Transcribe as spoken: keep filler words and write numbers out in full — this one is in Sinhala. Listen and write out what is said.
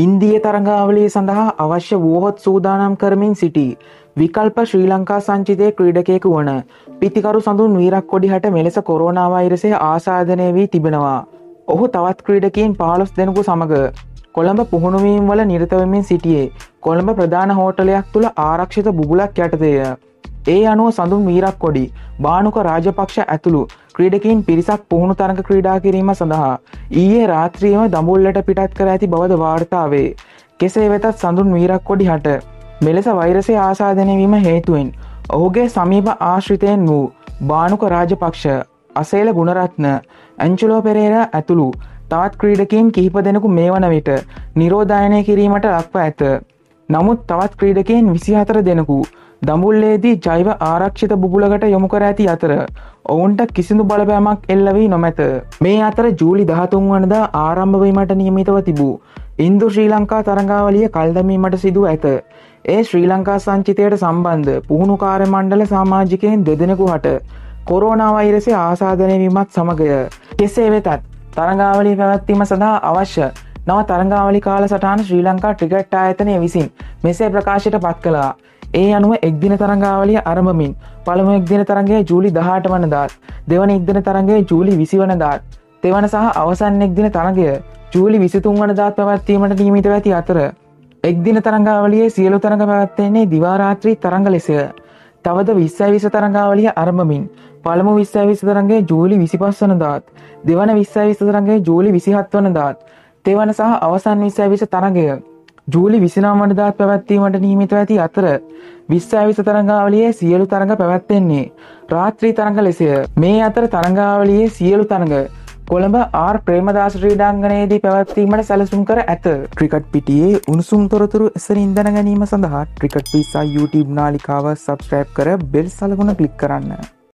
ඉන්දිය තරඟාවලිය සඳහා අවශ්‍ය වුවහොත් සූදානම් කරමින් සිටි විකල්ප ශ්‍රී ලංකා සංචිතයේ ක්‍රීඩකයෙකු වන පිතිකරු සඳුන් වීරක්කොඩි හට මෙලෙස කොරෝනා වෛරසය ආසාදනය වී තිබෙනවා. ඔහු තවත් ක්‍රීඩකයින් පහළොස් දෙනෙකු සමග කොළඹ පුහුණුවීම් වල නිරත වෙමින් සිටියේ කොළඹ ප්‍රධාන හෝටලයක් තුළ ආරක්ෂිත බුබුලක් යටතේය. ඒ අනුව සඳුන් වීරක්කොඩි බානුක රාජපක්ෂ ඇතුළු ක්‍රීඩකයින් පිරිසක් පුහුණු තරඟ ක්‍රීඩා කිරීම සඳහා ඊයේ රාත්‍රියේම දඹුල්ලට පිටත් කර ඇති බවද වාර්තා වේ. කෙසේ වෙතත් සඳුන් වීරක්කොඩි හට මෙලෙස වෛරසය ආසාදනය වීම හේතුවෙන් ඔහුගේ සමීප ආශ්‍රිතයන් වූ බානුක රාජපක්ෂ, අසේල ගුණරත්න, ඇන්චලෝ පෙරේරා ඇතුළු තවත් ක්‍රීඩකයින් කිහිප දෙනෙකු මේ වන විට නිරෝධායනය කිරීමට ලක්ව ඇත. නමුත් තවත් ක්‍රීඩකයින් විසිහතර දෙනෙකු දඹුල්ලේදී ජෛව ආරක්ෂිත බුබුලකට යොමු කර ඇති අතර ඔවුන්ට කිසිදු බලපෑමක් එල්ල වී නොමැත. මේ අතර ජූලි දහතුන් වනදා ආරම්භ වීමට නියමිතව තිබූ ඉන්දු ශ්‍රී ලංකා තරඟාවලිය කල් දැමීමට සිදු ඇත. ඒ ශ්‍රී ලංකා සංචිතයට සම්බන්ධ පුහුණු කාර්ය මණ්ඩල සමාජිකයන් දෙදෙනෙකු හට කොරෝනා වෛරසය ආසාදනය වීමත් සමගය. කෙසේ වෙතත් තරඟාවලිය පැවැත්වීම සඳහා අවශ්‍ය නව තරඟාවලි කාල සටහන ශ්‍රී ලංකා ක්‍රිකට් ආයතනය විසින් මෙසේ ප්‍රකාශයට පත් කළා. ඒ අනුව එක්දින තරඟාවලිය ආරම්භමින් පළමු එක්දින තරඟය ජූලි දහඅට වනදාත්, දෙවන එක්දින තරඟය ජූලි විසි වනදාත්, තෙවන සහ අවසන් එක්දින තරඟය ජූලි විසිතුන් වනදාත් පැවැත්වීමට නියමිතව ඇති අතර එක්දින තරඟාවලියේ සියලු තරඟ පැවැත්වෙන්නේ දිවා රාත්‍රී තරඟ ලෙසය. තවද විස්සයි විස්ස තරඟාවලිය ආරම්භමින් පළමු විස්සයි විස්ස තරඟය ජූලි විසිපස් වනදාත්, දෙවන විස්සයි විස්ස තරඟය ජූලි විසිහත් වනදාත්, තෙවන සහ අවසන් විස්සයි විස්ස තරඟය ජූලි විසිනව වනදාත් පැවැත්වීමට නියමිතව ඇති අතර විස්සයි විස්ස තරඟාවලියේ සියලු තරඟ පැවැත්වෙන්නේ රාත්‍රී තරඟ ලෙසය. මේ අතර තරඟාවලියේ සියලු තරඟ කොළඹ ආර් ප්‍රේමදාස ක්‍රීඩාංගණයේදී පැවැත්වීමට සැලසුම් කර ඇත. ක්‍රිකට් පිටියේ උණුසුම් තොරතුරු එසරින් දැන ගැනීම සඳහා ක්‍රිකට් පිස්සා YouTube නාලිකාව සබ්ස්ක්‍රයිබ් කර බෙල් සලකුණ ක්ලික් කරන්න.